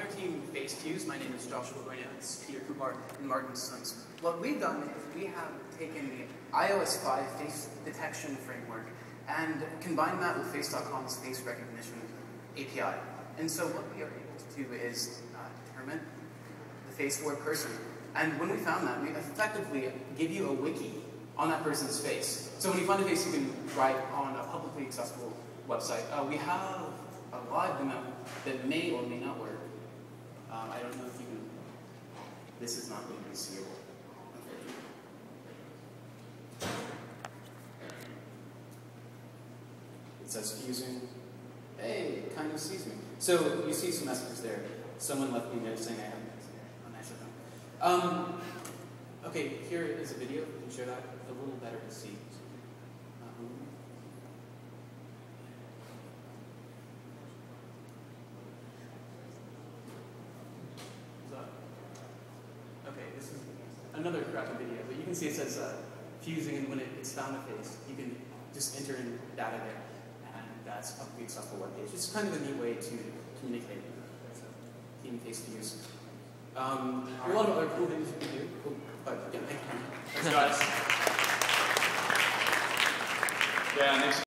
our team, FaceFuse. My name is Joshua Goyna. It's Peter Kupar and Martin Sons. What we've done is we have taken the iOS 5 face detection framework and combined that with Face.com's face recognition API. And so what we are able to do is determine the face for a person. And when we found that, we effectively give you a wiki on that person's face. So when you find a face, you can write on a publicly accessible website. We have a live demo that may or may not work. I don't know if you can. This is not going to be seeable, unfortunately. It says fusing. Hey, it kind of sees me. So you see some messages there. Someone left me there saying I have okay, here is a video. We can share that a little better to see. Okay, this is another cracking video, but you can see it says fusing, and when it's found a face, you can just enter in data there, and that's a publicly accessible web page. It's kind of a neat way to communicate. So, team FaceFuse. There are a lot of other cool things you can do, but yeah, thank you. Thanks, guys. Yeah, next.